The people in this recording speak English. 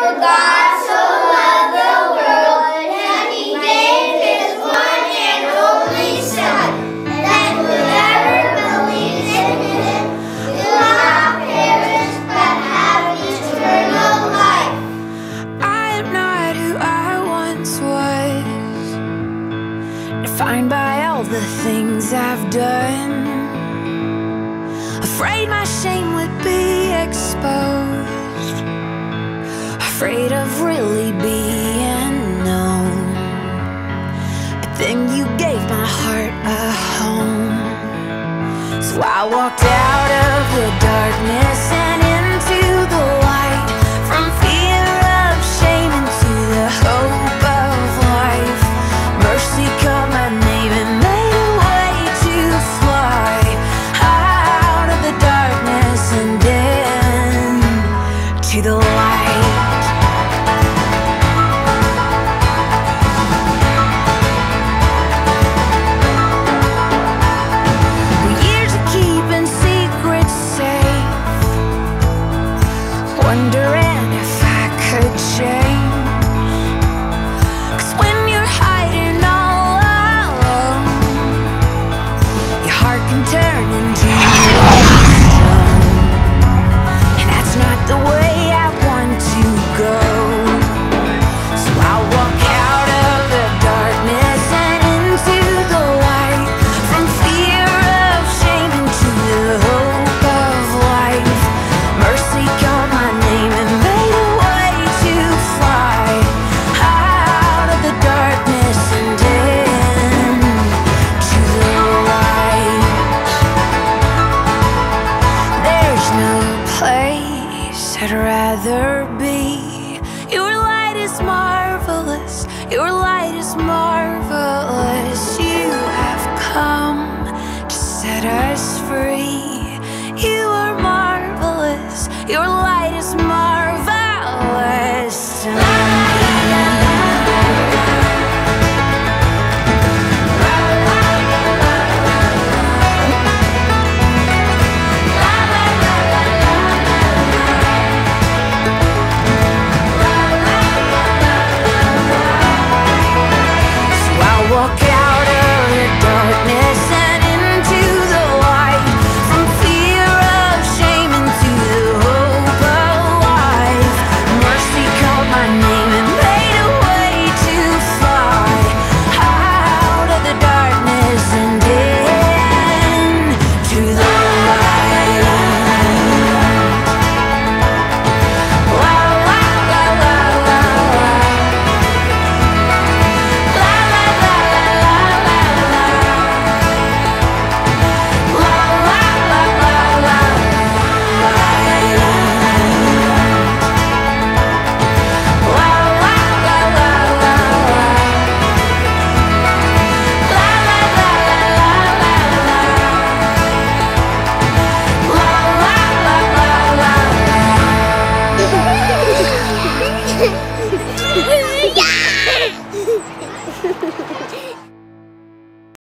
God so loved the world that he gave his one and only Son, that whoever believes in him will not perish but have eternal life. I am not who I once was, defined by all the things I've done. Afraid my shame would be exposed, afraid of really being known. But then you gave my heart a home. So I walked out of the darkness and into the light, from fear of shame into the hope of life. Mercy called my name and made a way to fly out of the darkness and into the light. Wondering if I could change, 'cause when you're hiding all alone, your heart can turn into stone. And that's not the way I want to go. So I walk out of the darkness and into the light, from fear of shame into the hope of life. Mercy called my name and made a way to fly out of the darkness and into the light. There's no place I'd rather be. Your light is marvelous, your light is marvelous.